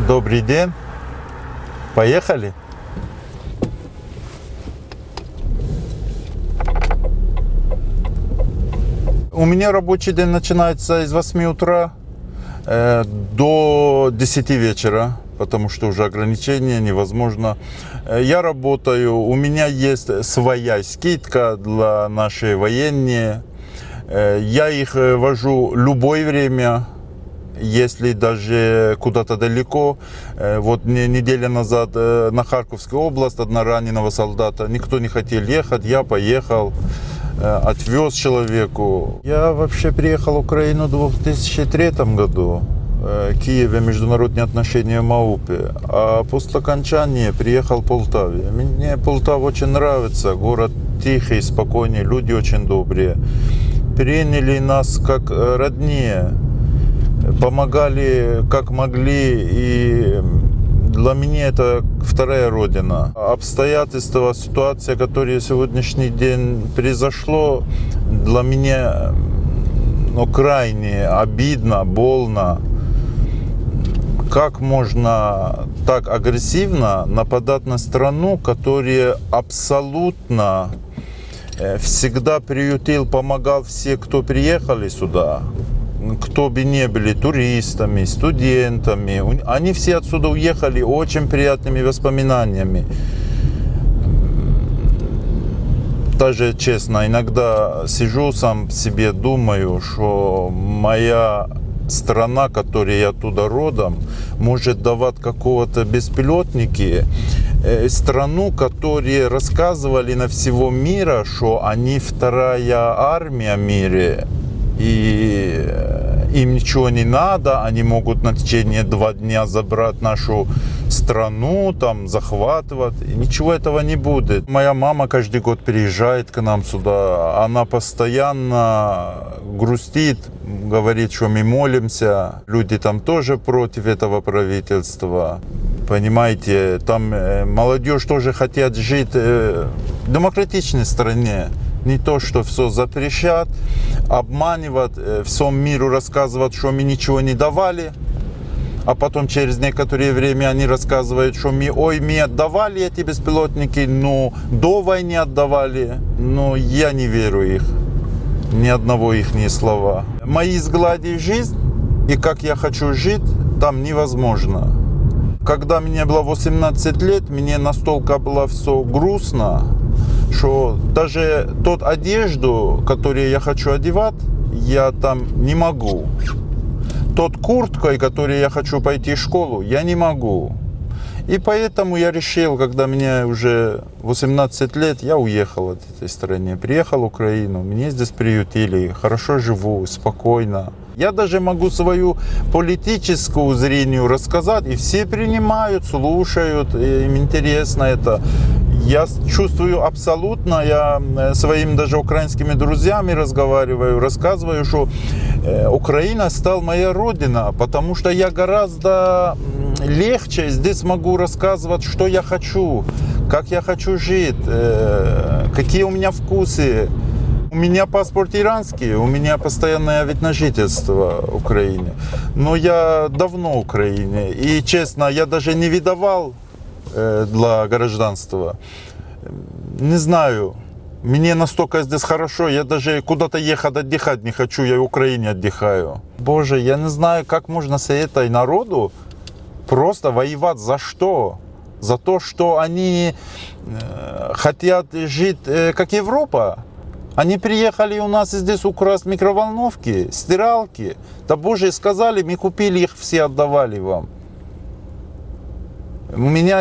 Добрый день. Поехали. У меня рабочий день начинается с 8 утра до 10 вечера, потому что уже ограничения невозможно. Я работаю, у меня есть своя скидка для нашей военные. Я их вожу любое время. Если даже куда-то далеко, вот неделю назад на Харьковскую область одна раненого солдата, никто не хотел ехать, я поехал, отвез человеку. Я вообще приехал в Украину в 2003 году, в Киеве международные отношения в МАУПе, а после окончания приехал в Полтаве. Мне Полтава очень нравится, город тихий, спокойный, люди очень добрые. Приняли нас как роднее. Помогали как могли, и для меня это вторая родина. Обстоятельства, ситуация, которая сегодняшний день произошло, для меня крайне обидно, больно. Как можно так агрессивно нападать на страну, которая абсолютно всегда приютил, помогал все, кто приехали сюда. Кто бы ни были туристами, студентами, они все отсюда уехали очень приятными воспоминаниями. Даже честно, иногда сижу сам себе, думаю, что моя страна, которая я оттуда родом, может давать какого-то беспилотники, страну, которые рассказывали на всего мира, что они вторая армия в мире. И им ничего не надо, они могут на течение 2 дня забрать нашу страну, там, захватывать. И ничего этого не будет. Моя мама каждый год приезжает к нам сюда, она постоянно грустит, говорит, что мы молимся. Люди там тоже против этого правительства. Понимаете, там молодежь тоже хотят жить в демократичной стране. Не то, что все запрещат, обманывать, всему миру рассказывать, что мы ничего не давали, а потом через некоторое время они рассказывают, что мы отдавали эти беспилотники, но до войны отдавали, но я не верю их, ни одного их слова. Мои взгляды жизнь и как я хочу жить, там невозможно. Когда мне было 18 лет, мне настолько было все грустно, что даже тот одежду, которую я хочу одевать, я там не могу. Тот курткой, которой я хочу пойти в школу, я не могу. И поэтому я решил, когда мне уже 18 лет, я уехал от этой страны. Приехал в Украину, меня здесь приютили, хорошо живу, спокойно. Я даже могу свою политическую зрение рассказать, и все принимают, слушают, им интересно это. Я чувствую абсолютно, я своими даже украинскими друзьями разговариваю, рассказываю, что Украина стала моя родина, потому что я гораздо легче здесь могу рассказывать, что я хочу, как я хочу жить, какие у меня вкусы. У меня паспорт иранский, у меня постоянное вид на жительство в Украине. Но я давно в Украине, и честно, я даже не выдавал для гражданства. Не знаю, мне настолько здесь хорошо, я даже куда-то ехать отдыхать не хочу, я в Украине отдыхаю. Боже, я не знаю, как можно с этой народу просто воевать за что? За то, что они хотят жить как Европа? Они приехали у нас здесь украсть микроволновки, стиралки. Да боже, сказали, мы купили их, все отдавали вам. У меня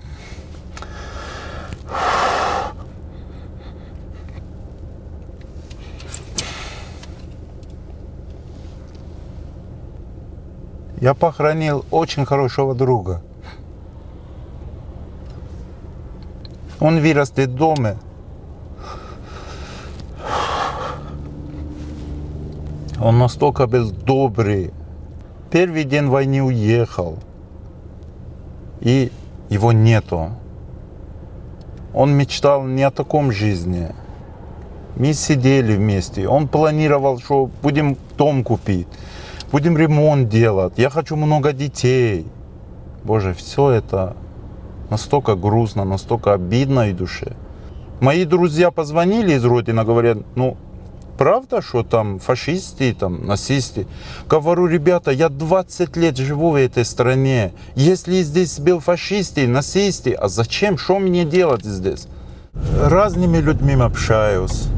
я похоронил очень хорошего друга. Он вырос в доме. Он настолько был добрый. Первый день войны уехал. И его нету. Он мечтал не о таком жизни. Мы сидели вместе. Он планировал, что будем дом купить, будем ремонт делать. Я хочу много детей. Боже, все это настолько грустно, настолько обидно и душе. Мои друзья позвонили из родины, говорят, ну, правда, что там фашисты, там нацисты? Говорю, ребята, я 20 лет живу в этой стране. Если здесь был фашисты, нацисты, а зачем? Что мне делать здесь? Разными людьми общаюсь.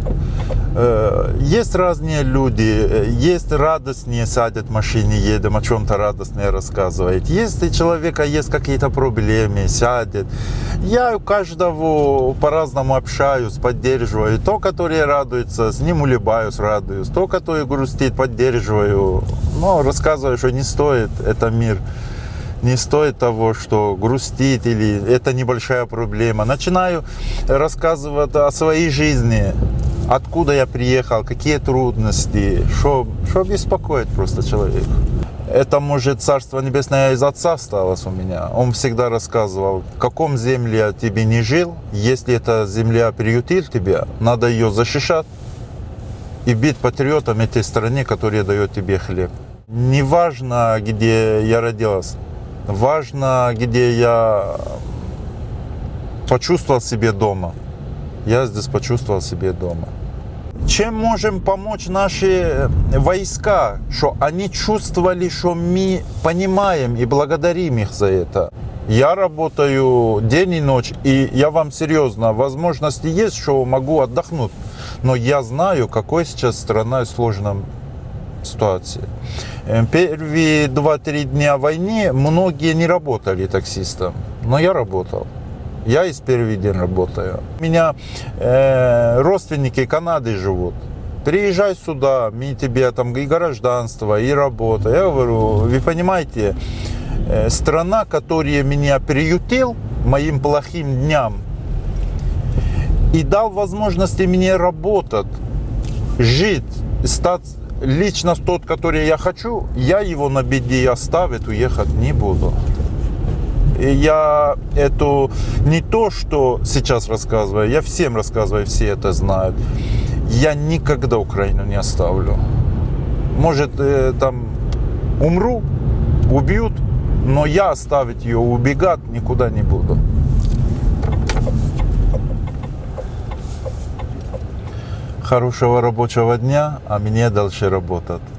Есть разные люди, есть радостные, садят в машине, едем, о чем-то радостное рассказывает. Если у человека есть какие-то проблемы, сядет. Я у каждого по-разному общаюсь, поддерживаю. То, который радуется, с ним улыбаюсь, радуюсь. То, который грустит, поддерживаю. Но рассказываю, что не стоит это мир. Не стоит того, что грустить или это небольшая проблема. Начинаю рассказывать о своей жизни. Откуда я приехал, какие трудности, что беспокоит просто человека. Это, может, Царство Небесное из Отца осталось у меня. Он всегда рассказывал, в каком земле тебе не жил, если эта земля приютила тебя, надо ее защищать и быть патриотом этой страны, которая дает тебе хлеб. Не важно, где я родился, важно, где я почувствовал себя дома. Я здесь почувствовал себя дома. Чем можем помочь наши войска, что они чувствовали, что мы понимаем и благодарим их за это. Я работаю день и ночь, и я вам серьезно, возможности есть, что могу отдохнуть. Но я знаю, какой сейчас страна в сложном ситуации. Первые 2-3 дня войны многие не работали таксистом, но я работал. Я из первый день работаю. У меня родственники Канады живут. Приезжай сюда, мы тебе там и гражданство, и работа. Я говорю, вы понимаете, страна, которая меня приютил моим плохим дням и дал возможности мне работать, жить, стать лично тот, который я хочу, я его на беде оставить, уехать не буду. И я это не то, что сейчас рассказываю, я всем рассказываю, все это знают. Я никогда Украину не оставлю. Может, там умру, убьют, но я оставить ее, убегать никуда не буду. Хорошего рабочего дня, а мне дальше работать.